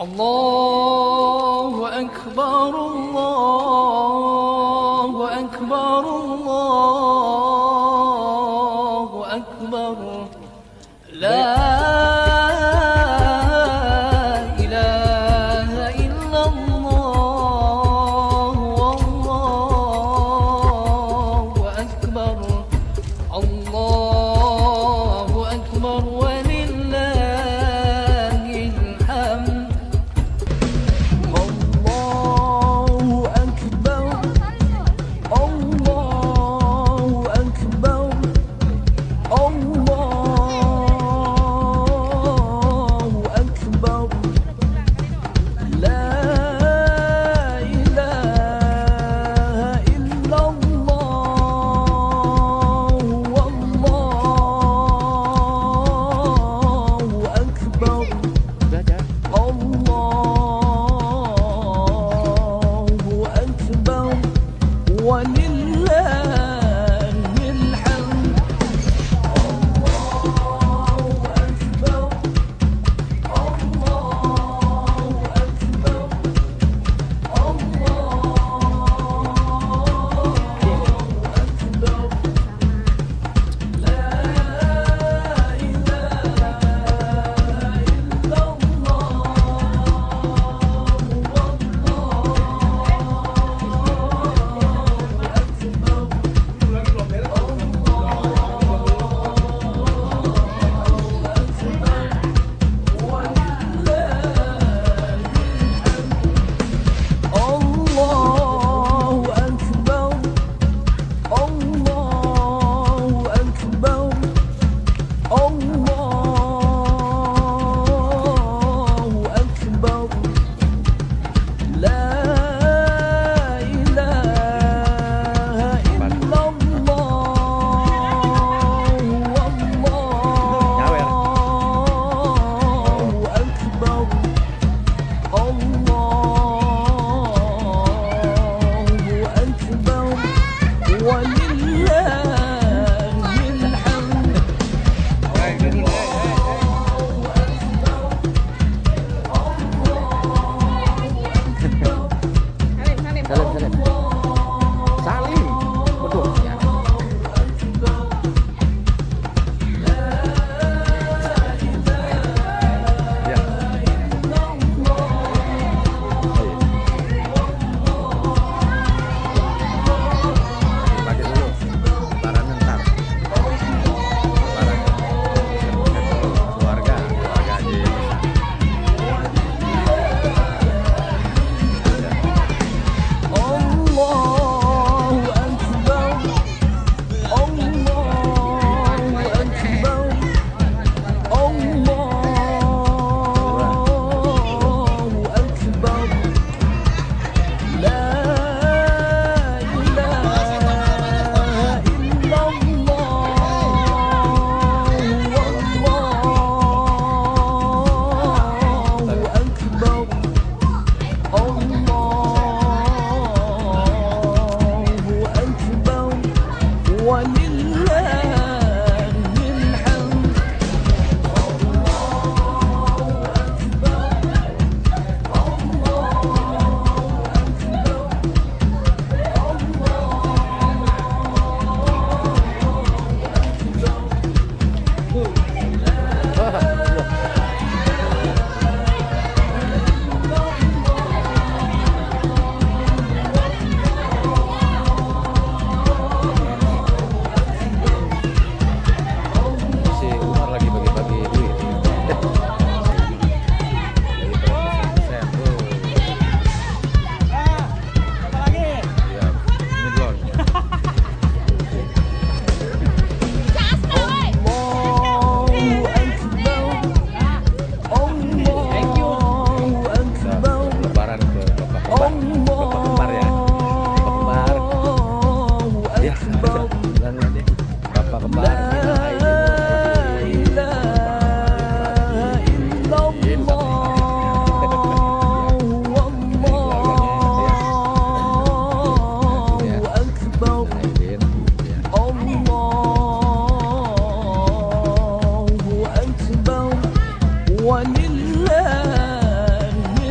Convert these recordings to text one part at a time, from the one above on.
الله أكبر الله أكبر الله أكبر لا إله إلا الله والله أكبر الله أكبر ولله الحمد الله أكبر الله أكبر الله أكبر لا إله إلا الله والله أكبر الله أكبر ولله الحمد ولله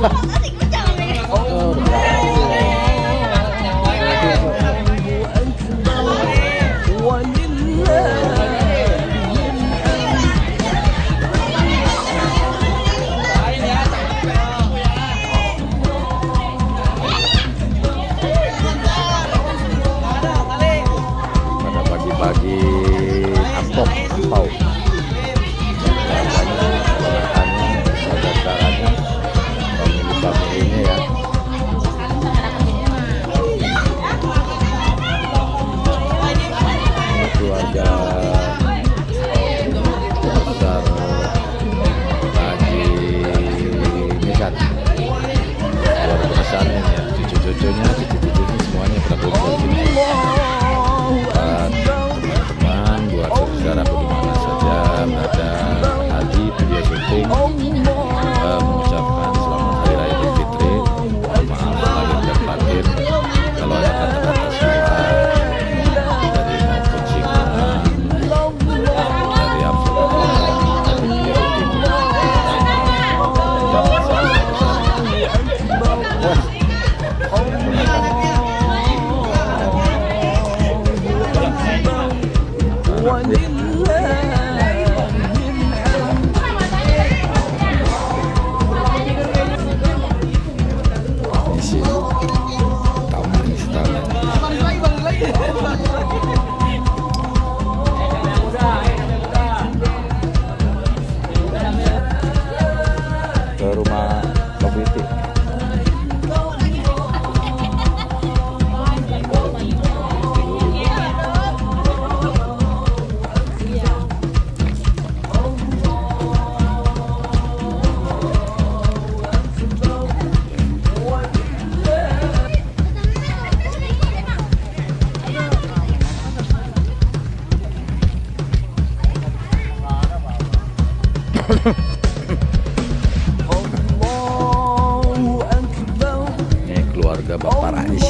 Ini keluarga Bapak Rais.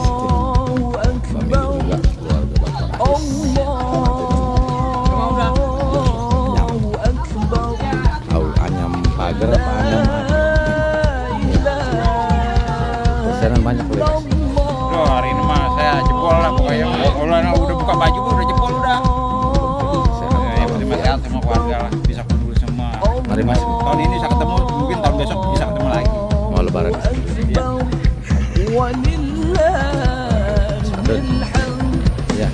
Family juga keluarga Bapak Rais. Tahu anyam pagar apa anyam? Pesanan banyak loh. Oh, hari ini mah saya jebol lah pokoknya. Kalau udah buka baju udah jebol udah. Ya, terima sehat sama keluarga lah, bisa kumpul semua. Mari Mas. Tahun ini bisa ketemu, mungkin tahun besok bisa ketemu lagi. Mau lebaran di sini. Ya.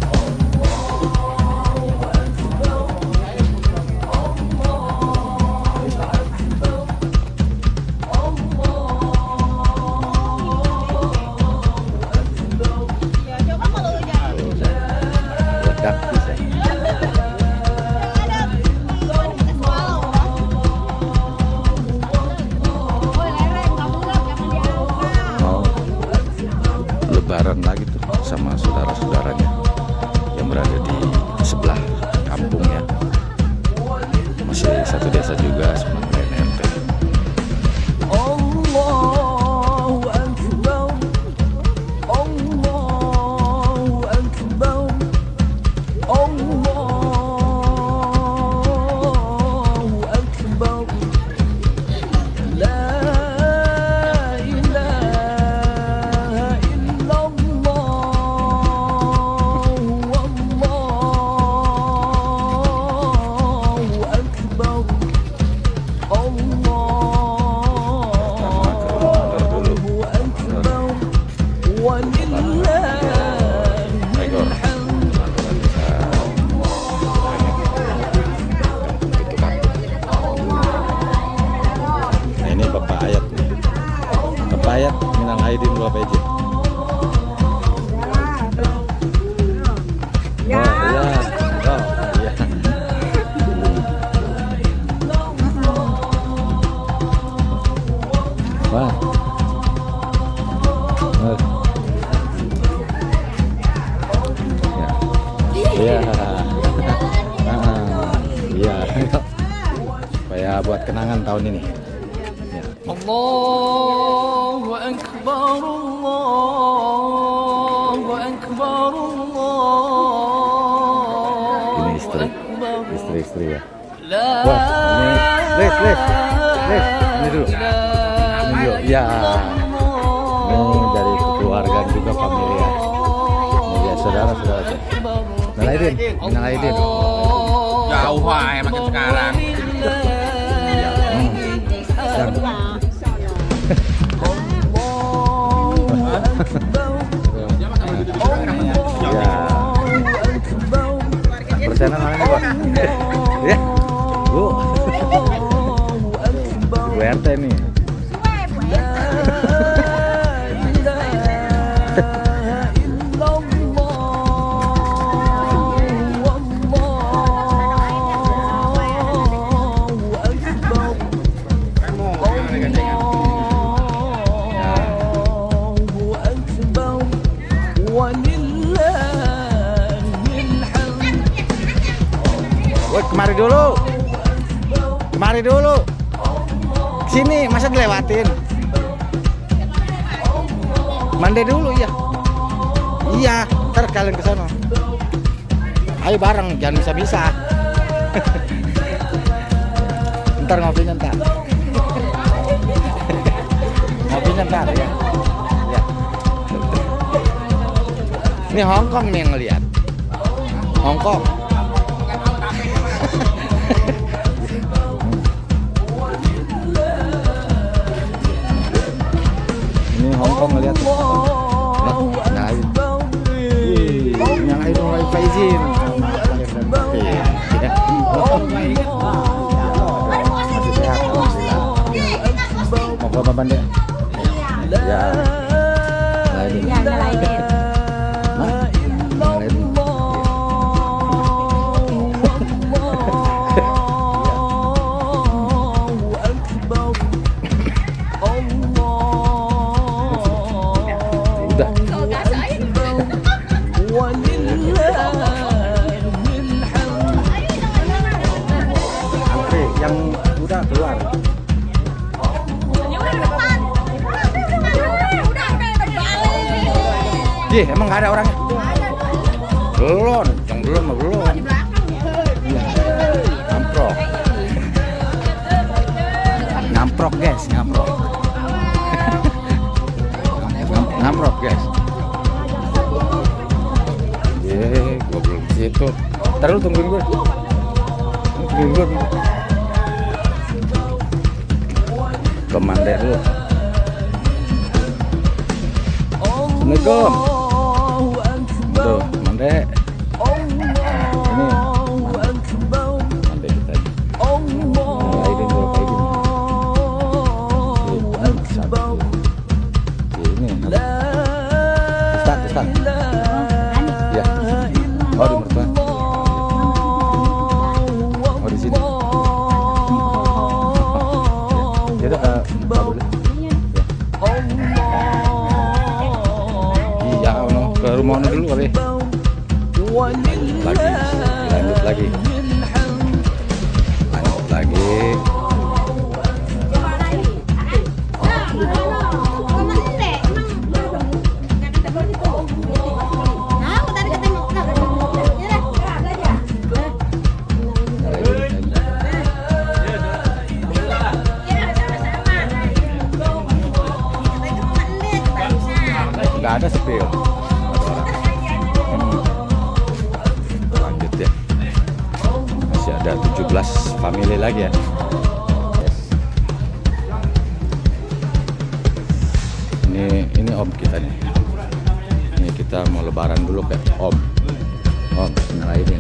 Ledak bisa. Lebaran lagi tuh sama saudara-saudaranya yang berada di sebelah kampungnya, masih satu desa juga sama RT. Allahu Akbar, Allahu Akbar, Allahu Akbar. La Ayat minal aidin wal faizin. Ya, ya. Oh, iya. Wah. Ya. Iya. Supaya buat kenangan tahun ini. Allahu Akbar, Allahu Akbar, Allahu Ini Akbar. istri ya. La Wah, ini les, ini dulu. Ya, ini dari keluarga juga familia. Ini ya saudara-saudara. Minal Aidin, Minal Aidin. Jauh wae makin sekarang. Ya. Persenan mana nih, Pak? Ya. Bu. Bu RT nih. Woi, kemari dulu. Kemari dulu. Sini, masa dilewatin? Mandi dulu ya. Iya, ntar kalian ke sono. Ayo bareng, jangan bisa-bisa. Ntar ngopinya ntar. Ngopinya ntar ya. Ya. Ini Hongkong nih yang ngeliat. Hongkong. Ini Hongkong ngeliat. Yang itu wifi izin. Masih sehat, alhamdulillah. Mau ke Bapak deh? Ya. Yang udah keluar. Ih, emang nggak ada orangnya? Belum, yang belum. Ngamprok. Ngamprok guys, ngamprok. Ngamprok guys. Gue belum di situ. Ntar lu tungguin gue. Ke Mandek dulu. Assalamualaikum. Tuh, Mandek. Ini Mandek kita. Aidin dulu, Aidin. Ini. Ustaz. Ya. Oh, di mertua. Oh, di sini. Jadi ke rumah dulu kali. Lanjut lagi. Nggak ada sepi. Lanjut ya. Masih ada 17 family lagi ya. Yes. Ini om kita nih. Ini kita mau lebaran dulu ke om. Om, nyalain.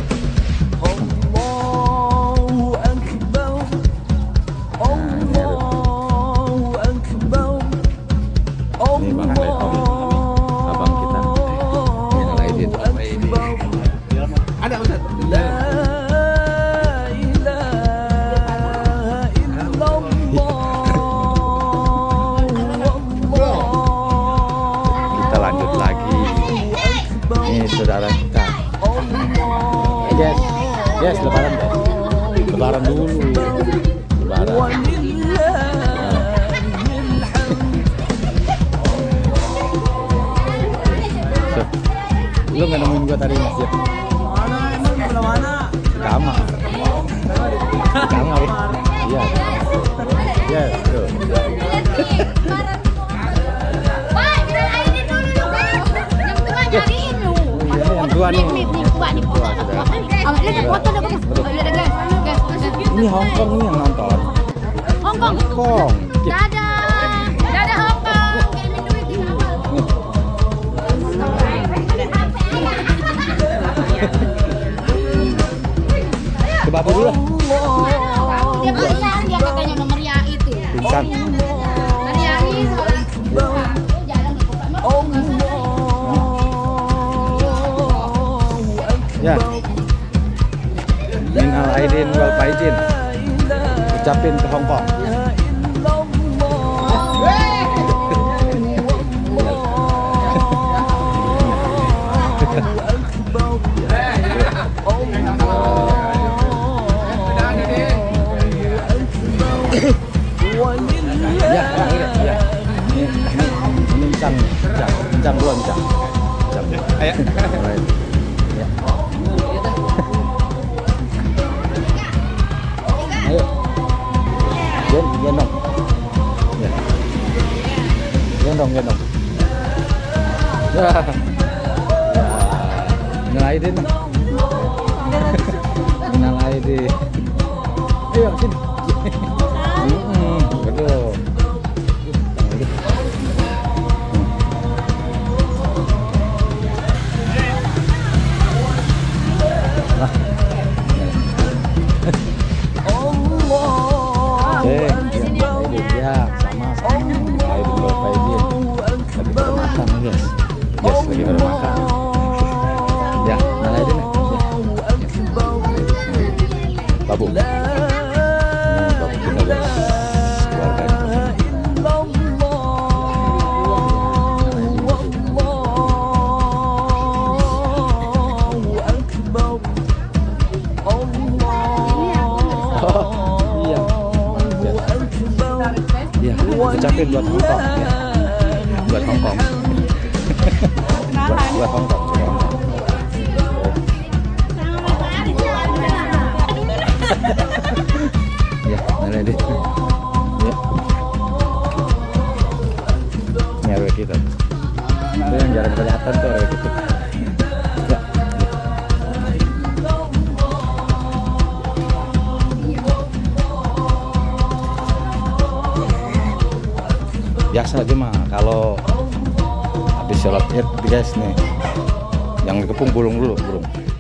Saudara kita. Yes, lebaran guys. Lebaran dulu. Lebaran. Lu nggak nemuin gua tadi masjid? Mana? Kamar. Kamar. Iya. Yes, tuh. Wah, kita ainin dulu lu, guys. Yang tua nyariin lu. Yang tua nih. Nih, tua nih. Awak lihat foto dah, guys. Lihat guys. Ini Hongkong nih yang nonton. Hongkong. Hongkong. Dadah. Dadah Hongkong. Kirimin duit di awal. Ke Babu dulu lah. Dia pingsan, dia katanya nomor ya itu. Pingsan. Mariani soalnya jalan ke Ya. Minal aidin wal faizin. Ucapin ke Hongkong. Ya, ya. Ini encang dulu encang. Ayo. Ya. Ayo. Gendong. Ya. Gendong. Ya. Minal aidin. Minal aidin. Ayo sini. Betul. Ya, sama. Aidin wal faizin. Lagi pada makan, guys. Yes, lagi pada makan. Ya, Minal aidin. Babu. Babu kita, guys. Keluarganya. Iya, ucapin buat Hongkong ya. Buat Hongkong. buat Hongkong. Ya, mana deh. Ya. Ini RW kita. Itu yang jarang kelihatan tuh RW kita. Ya. Biasa aja mah kalau habis sholat Id guys nih, yang dikepung burung dulu.